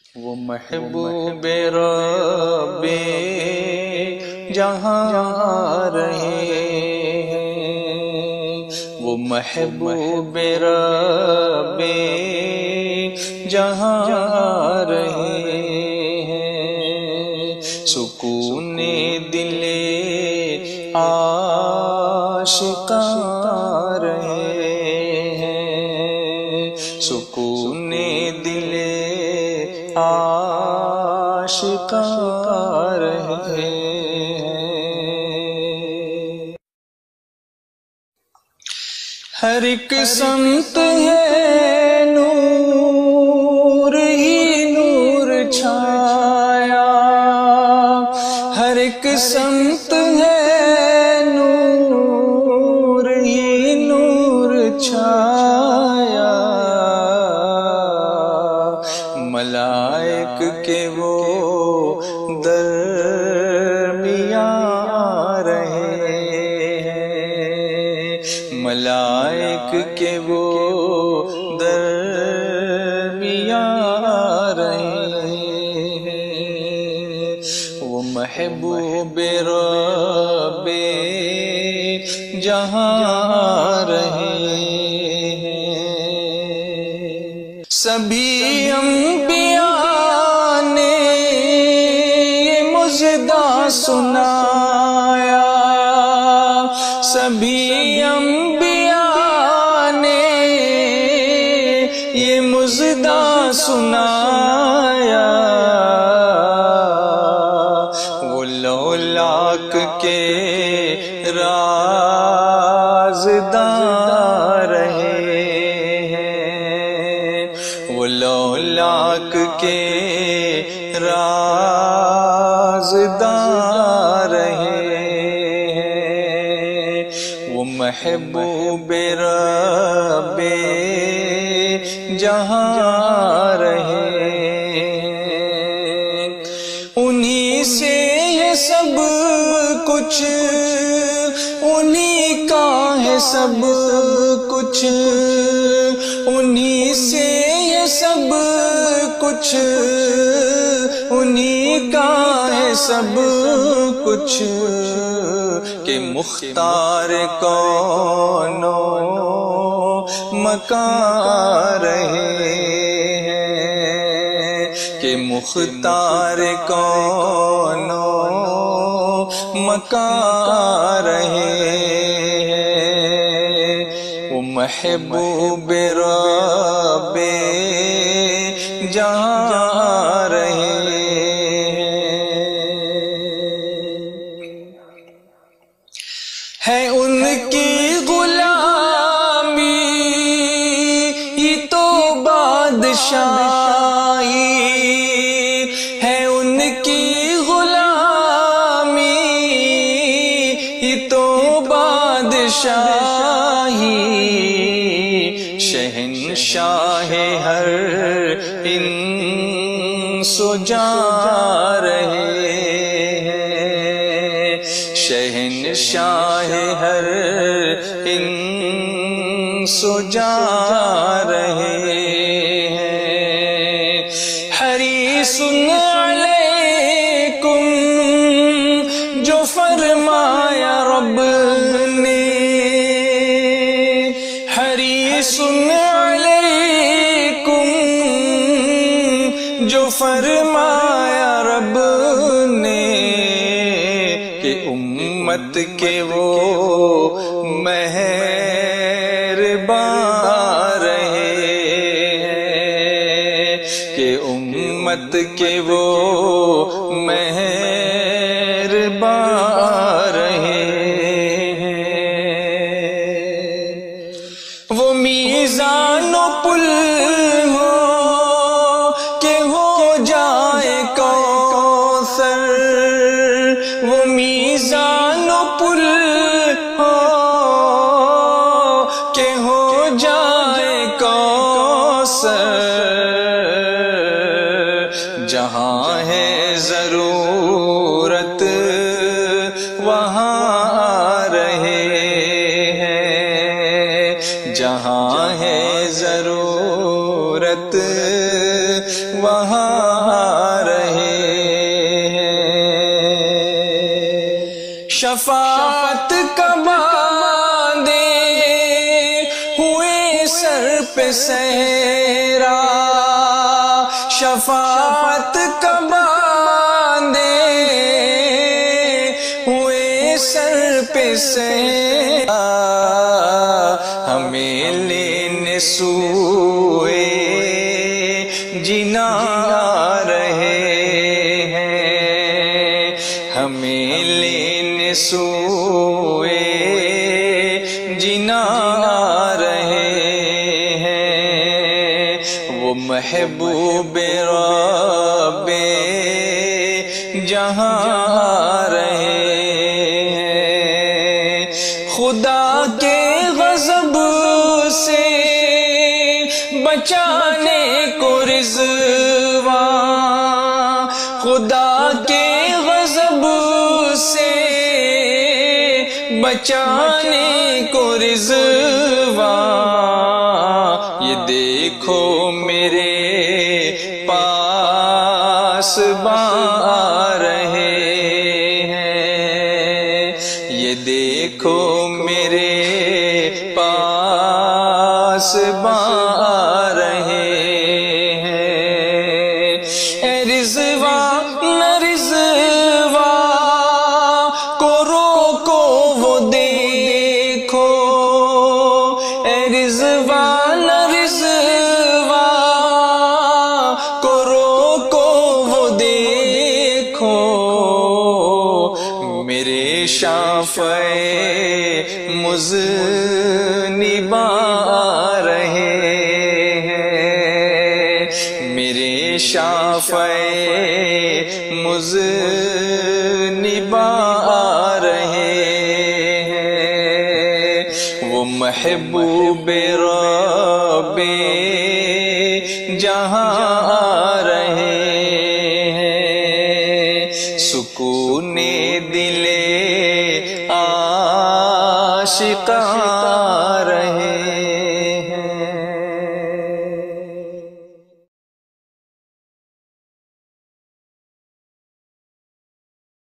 وہ محبوب رب جہاں رہے ہیں، وہ محبوب رب جہاں رہے ہیں، سکون دل عاشقاں رہے ہیں، سکون دل عاشقاں رہے ہیں۔ ہر ایک سمت ہے نور ہی نور چھایا، ہر ایک سمت ہے نور ہی نور چھایا، ملائک کے وہ درمیان رہے ہیں، ملائک کے وہ درمیان رہے ہیں، وہ محبوب رب جہاں رہے ہیں۔ سبھی انبیاء نے یہ مژدہ سنایا، سبھی انبیاء نے یہ مژدہ سنایا، وہ لولاک کے رازداں رہے ہیں، وہ لولاک کے رازداں رہے ہیں، وہ محبوب رب جہاں رہے ہیں، انہی سے ہے سب کچھ، انہی کا ہے سب کچھ، انہی سے ہے سب کچھ، انہی کا ہے سب کچھ، کہ مختار کون و مکان رہے ہیں، کہ مختار کون و مکان رہے ہیں، وہ محبوب رب جہاں رہے ہے، ان کی غلامی یہ تو بادشاہی ہے، ان کی غلامی یہ تو بادشاہی، شہنشاہ ہر انس و جاں رہے ہیں، شہنشاہ ہر انس و جاں رہے ہیں، حریص علیکم جو فرمایا رب نے، حریص علیکم جو فرمایا رب نے، کہ امت کے وہ مہربان رہے ہیں، کہ امت کے وہ مہربان رہے ہیں، وہ میزان و پل ہو کہ ہو جائے کوثر، وہ میزان و پل ہو کہ ہو جائے کوثر، جہاں ہے ضرورت وہاں رہے ہیں، جہاں ہے ضرورت وہاں سر پہ صحرا شفاعت کا باندھے ہوئے سر پہ صحرا ہمیں لینے سوئے جنا رہے ہیں، ہمیں لینے سوئے جنا رہے ہیں، وہ محبوب رب جہاں رہے ہیں، خدا کے غضب سے بچانے کو رضوان، خدا کے غضب سے بچانے کو رضوان، یہ دیکھو میرے پاس باں رہے ہیں، یہ دیکھو میرے پاس باں رہے ہیں، اے رضوان نہ رضوان کو روکو وہ دیکھو، اے رضوان نہ رضوان کو روکو وہ دیکھو، میرے شافع مذنباں رہے ہیں، میرے شافع مذنباں رہے ہیں، وہ محبوب رب جہاں رہے